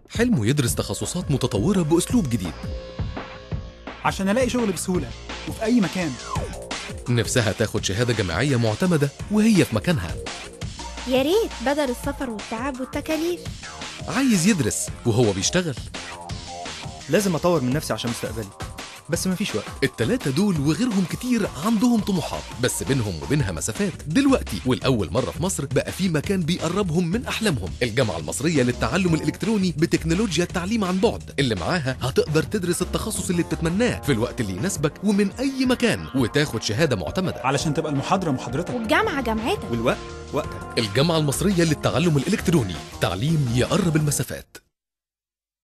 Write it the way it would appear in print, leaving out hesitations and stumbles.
حلمه يدرس تخصصات متطورة بأسلوب جديد. عشان ألاقي شغل بسهولة وفي أي مكان. نفسها تاخد شهادة جامعية معتمدة وهي في مكانها. يا ريت بدل السفر والتعب والتكاليف. عايز يدرس وهو بيشتغل. لازم أطور من نفسي عشان مستقبلي، بس مفيش وقت. التلاتة دول وغيرهم كتير عندهم طموحات، بس بينهم وبينها مسافات. دلوقتي والأول مرة في مصر بقى في مكان بيقربهم من أحلامهم، الجامعة المصرية للتعلم الإلكتروني بتكنولوجيا التعليم عن بعد، اللي معاها هتقدر تدرس التخصص اللي بتتمناه في الوقت اللي يناسبك ومن أي مكان، وتاخد شهادة معتمدة. علشان تبقى المحاضرة محاضرتك والجامعة جامعتك. والوقت وقتك. الجامعة المصرية للتعلم الإلكتروني، تعليم يقرب المسافات.